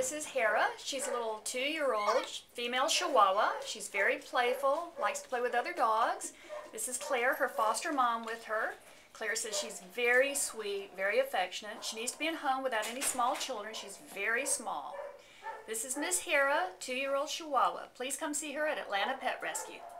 This is Hera. She's a little 2-year-old female Chihuahua. She's very playful, likes to play with other dogs. This is Claire, her foster mom, with her. Claire says she's very sweet, very affectionate. She needs to be at home without any small children. She's very small. This is Miss Hera, 2-year-old Chihuahua. Please come see her at Atlanta Pet Rescue.